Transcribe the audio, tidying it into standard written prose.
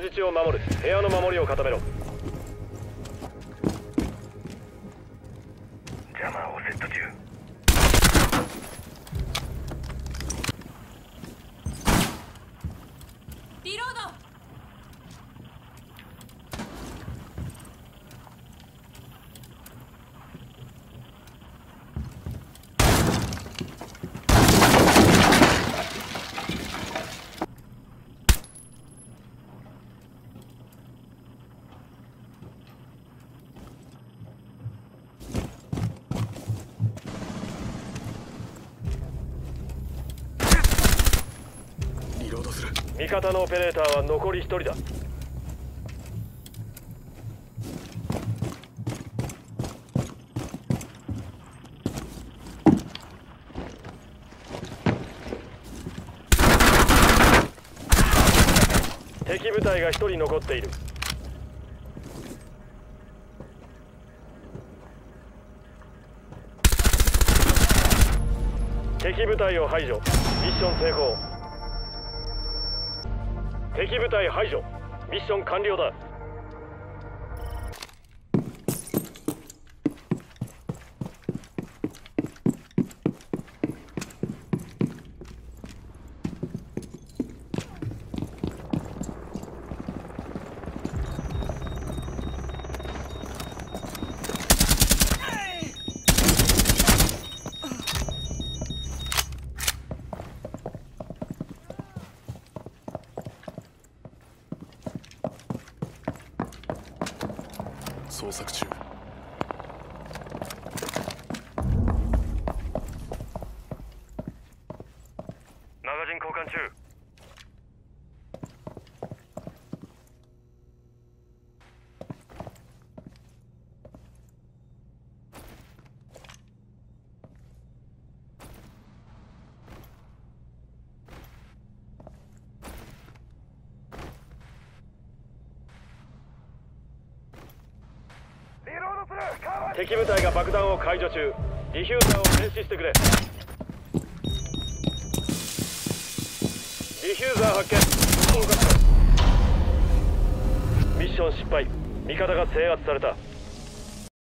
質を守る。部屋の守りを固めろ。 ジャマーをセット中。 リロード。 味方のオペレーターは残り1人だ。敵部隊が1人残っている。敵部隊を排除。ミッション成功。敵部隊排除。ミッション完了だ。 捜索中。 マガジン交換中。敵部隊が爆弾を解除中。ディフューザーを停止してくれ。ディフューザー発見。ミッション失敗。味方が制圧された。